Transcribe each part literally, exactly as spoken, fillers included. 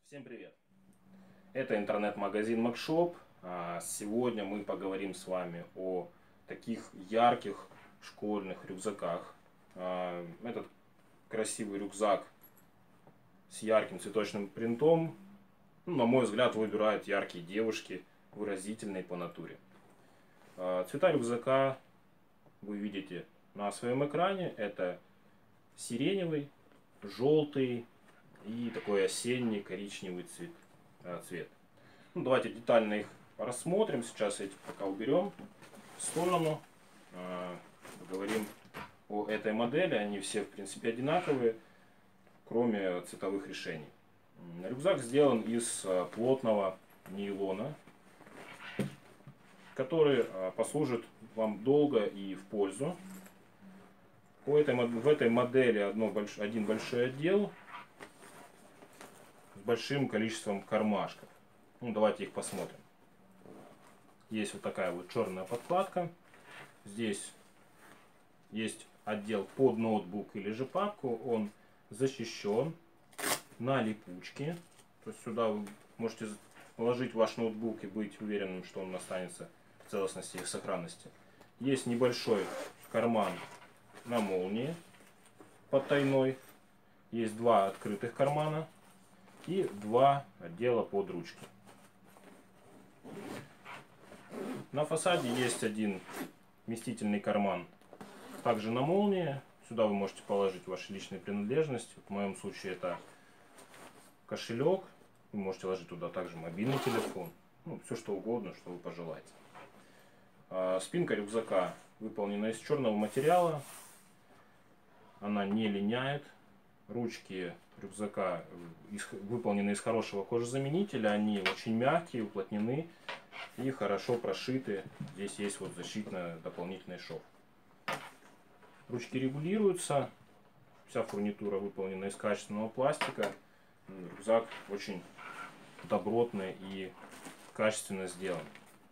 Всем привет! Это интернет-магазин Макшоп. Сегодня мы поговорим с вами о таких ярких школьных рюкзаках. Этот красивый рюкзак с ярким цветочным принтом, ну, на мой взгляд, выбирают яркие девушки, выразительные по натуре. Цвета рюкзака вы видите на своем экране. Это сиреневый, желтый и такой осенний коричневый цвет. цвет. Ну, давайте детально их рассмотрим. Сейчас эти пока уберем в сторону. Поговорим о этой модели. Они все, в принципе, одинаковые, кроме цветовых решений. Рюкзак сделан из плотного нейлона, который послужит вам долго и в пользу. В этой, в этой модели одно, один большой отдел с большим количеством кармашков. Ну, давайте их посмотрим. Есть вот такая вот черная подкладка. Здесь есть отдел под ноутбук или же папку. Он защищен на липучке. То есть сюда вы можете положить ваш ноутбук и быть уверенным, что он останется в целостности и сохранности. Есть небольшой карман на молнии потайной. Есть два открытых кармана и два отдела под ручки. На фасаде есть один вместительный карман, также на молнии. Сюда вы можете положить ваши личные принадлежности. В моем случае это кошелек. Вы можете ложить туда также мобильный телефон. Ну, все что угодно, что вы пожелаете. Спинка рюкзака выполнена из черного материала. Она не линяет. Ручки рюкзака выполнены из хорошего кожезаменителя. Они очень мягкие, уплотнены и хорошо прошиты. Здесь есть вот защитный дополнительный шов. Ручки регулируются. Вся фурнитура выполнена из качественного пластика. Рюкзак очень добротный и качественно сделан.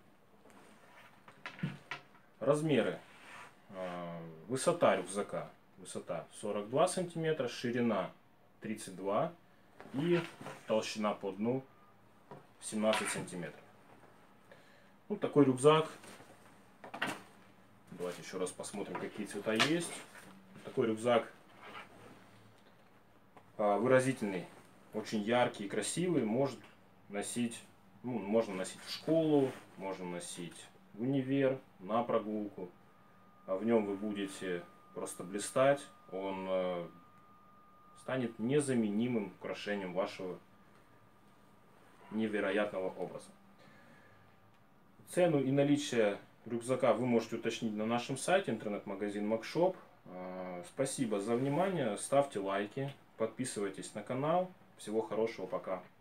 Размеры. Высота рюкзака. Высота сорок два сантиметра, ширина тридцать два и толщина по дну семнадцать сантиметров. Ну, такой рюкзак. Давайте еще раз посмотрим, какие цвета есть. Такой рюкзак выразительный, очень яркий и красивый. Может носить, ну, можно носить в школу, можно носить в универ, на прогулку. А в нем вы будете просто блистать. Он э, станет незаменимым украшением вашего невероятного образа. Цену и наличие рюкзака вы можете уточнить на нашем сайте интернет-магазин Макшоп. Э, спасибо за внимание. Ставьте лайки, подписывайтесь на канал. Всего хорошего, пока.